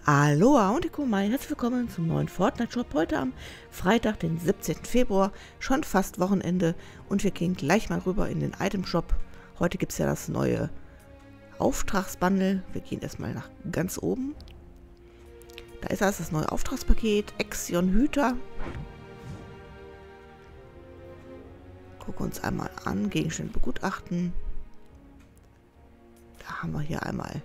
Aloha und Ikomai, herzlich willkommen zum neuen Fortnite-Shop. Heute am Freitag, den 17. Februar, schon fast Wochenende und wir gehen gleich mal rüber in den Item-Shop. Heute gibt es ja das neue Auftragsbundle. Wir gehen erstmal nach ganz oben. Da ist das neue Auftragspaket, Exion Hüter. Gucken uns einmal an, Gegenstände begutachten. Da haben wir hier einmal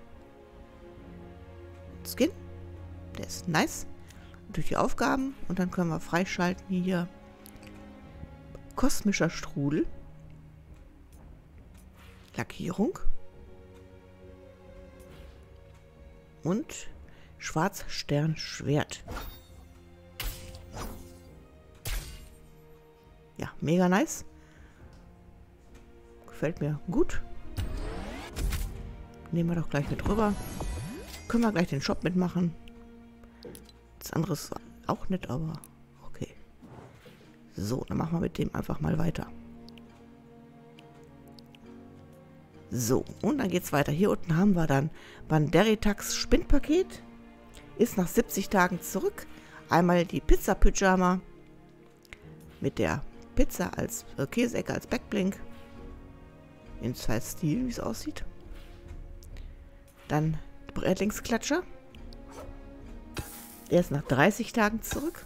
Skin. Der ist nice. Durch die Aufgaben. Und dann können wir freischalten hier kosmischer Strudel. Lackierung. Und Schwarzsternschwert. Ja, mega nice. Gefällt mir gut. Nehmen wir doch gleich mit rüber. Können wir gleich den Shop mitmachen. Das andere ist auch nett, aber okay. So, dann machen wir mit dem einfach mal weiter. So, und dann geht es weiter. Hier unten haben wir dann Banderitax Spindpaket. Ist nach 70 Tagen zurück. Einmal die Pizza Pyjama mit der Pizza als Käseecke als Backblink. In 2 Stilen, wie es aussieht. Dann Brätlingsklatscher. Der ist nach 30 Tagen zurück.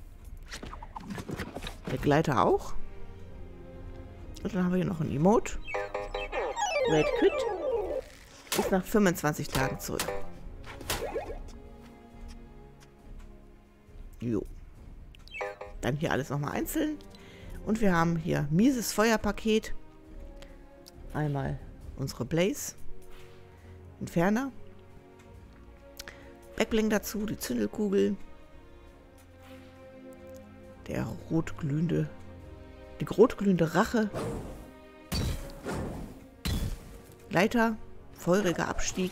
Der Gleiter auch. Und dann haben wir hier noch ein Emote. Red Quit. Ist nach 25 Tagen zurück. Jo. Dann hier alles nochmal einzeln. Und wir haben hier mieses Feuerpaket. Einmal unsere Blaze. Entferner. Backbling dazu, die Zündelkugel. Die rotglühende Rache. Leiter, feuriger Abstieg.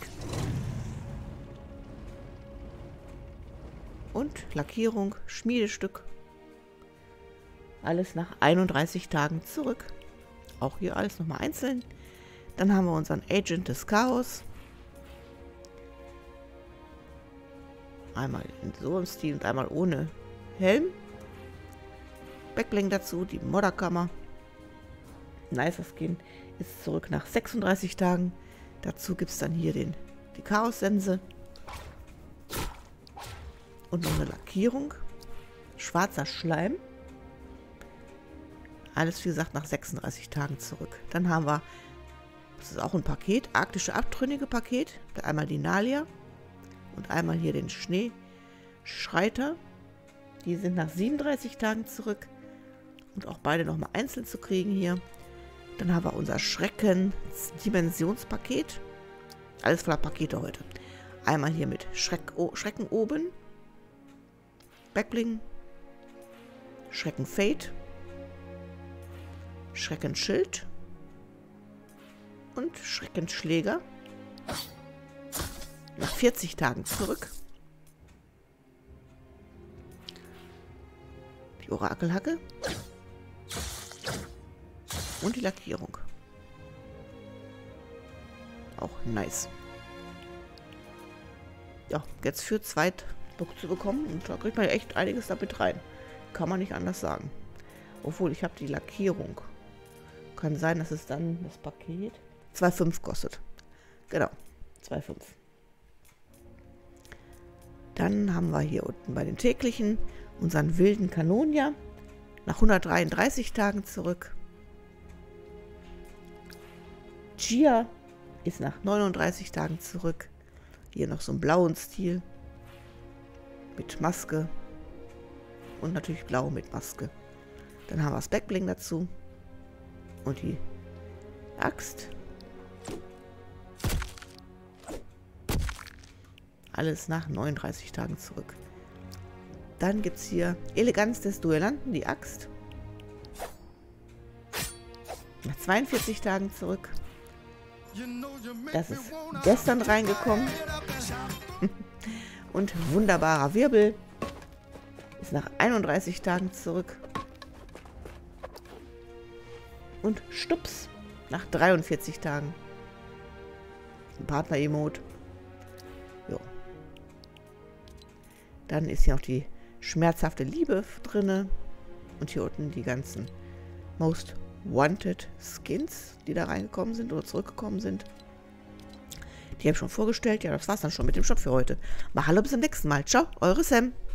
Und Lackierung, Schmiedestück. Alles nach 31 Tagen zurück. Auch hier alles nochmal einzeln. Dann haben wir unseren Agent des Chaos. Einmal in so einem Stil und einmal ohne Helm. Backbling dazu, die Modderkammer. Nicer Skin. Ist zurück nach 36 Tagen. Dazu gibt es dann hier die Chaos-Sense. Und noch eine Lackierung. Schwarzer Schleim. Alles, wie gesagt, nach 36 Tagen zurück. Dann haben wir, das ist auch ein Paket, arktische Abtrünnige Paket. Einmal die Nalia. Und einmal hier den Schneeschreiter. Die sind nach 37 Tagen zurück. Und auch beide nochmal einzeln zu kriegen hier. Dann haben wir unser Schrecken-Dimensionspaket. Alles voller Pakete heute. Einmal hier mit Schrecken oben. Backbling. Schrecken Fate. Schreckenschild. Und Schreckenschläger. Nach 40 Tagen zurück. Die Orakelhacke. Und die Lackierung. Auch nice. Ja, jetzt für Zweitbook zu bekommen. Und da kriegt man ja echt einiges damit rein. Kann man nicht anders sagen. Obwohl, ich habe die Lackierung. Kann sein, dass es dann das Paket 2,5 kostet. Genau, 2,5. Dann haben wir hier unten bei den täglichen unseren wilden Kanonier. Nach 133 Tagen zurück. Gia ist nach 39 Tagen zurück. Hier noch so einen blauen Stil. Mit Maske. Und natürlich blau mit Maske. Dann haben wir das Backbling dazu. Und die Axt. Alles nach 39 Tagen zurück. Dann gibt es hier Eleganz des Duellanten, die Axt. Nach 42 Tagen zurück. Das ist gestern reingekommen. Und wunderbarer Wirbel. Ist nach 31 Tagen zurück. Und Stups nach 43 Tagen. Ein Partner-Emote. Jo. Dann ist hier noch die schmerzhafte Liebe drinne. Und hier unten die ganzen Most Wanted Skins, die da reingekommen sind oder zurückgekommen sind. Die habe ich schon vorgestellt. Ja, das war's dann schon mit dem Shop für heute. Mahalo, bis zum nächsten Mal. Ciao, eure Sam.